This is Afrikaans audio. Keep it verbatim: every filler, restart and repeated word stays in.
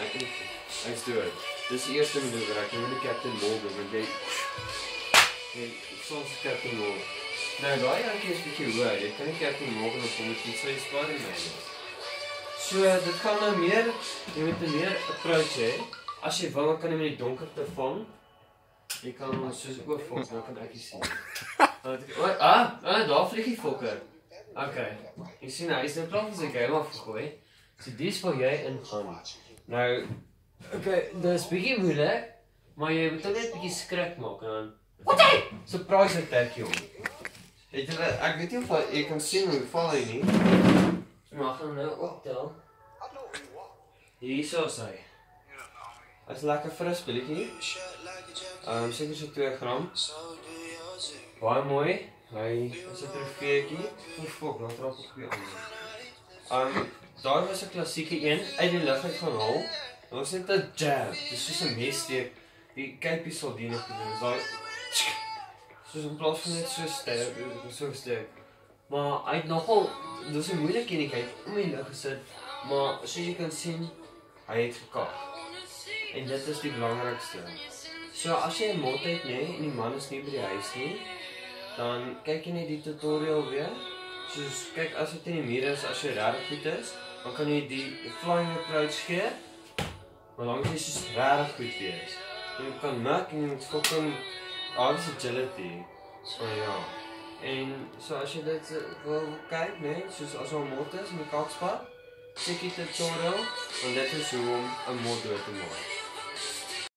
Let's do it. Dis die eerste maneuver, ek noem die Captain Morgan, want jy... Jy, soms Captain Morgan. Nou, daai jankie is bietjie hoor, jy kan nie Captain Morgan op hom met die sy Spider-Man is. So, dit gaan nou meer, jy moet een meer approach hê. As jy wil, kan jy met die donkerte vang. Jy kan soos oorvok, nou kan ek jy sien. Oh, ah, ah, daar vlieg die fokker. Ok, jy sien, hy is nou klaar van sy game afgegooi. So die is waar jy ingaan. Nou, ok, dit is bietjie moeilik, maar jy moet net bietjie skrik maak en dan... Wat hy? Surprise attack jy hom. Het jy, ek weet nie of jy kan sien hoe val hy nie. So mag hom nou optel. Hier so is hy. Hy is lekker fris billetjie. Um, seker so twee gram. Baie mooi. Hy is 'n trofeetjie. Oh fuck, nou trap ek weer aan. Um, daar was 'n klassieke een uit die lug uit gaan haal. Dit was net 'n jab. Dis soos 'n messteek. Die kypie sal dien op te doen. Is daai soos in plaas van net so sterk, so sterk. Maar hy het nogal, dis 'n moeilike enigheid om in die lug gesit, maar soos jy kan sien, hy het gekak. En dit is die belangrikste. So as jy 'n mot het, nee, en die man is nie by die huis nie, dan kyk jy net die tutorial weer. Soos kyk as dit in die muur is, as jy regtig goed is, dan kan jy die flying approach gee. Maar dan moet jy soos regtig goed wees. Jy kan mik en jy moet fucking alles agility. So ja. En so as jy dit wil kyk, nee, soos as al mot is in die kakspad, check die tutorial, want dit is hoe om 'n mot dood te maak.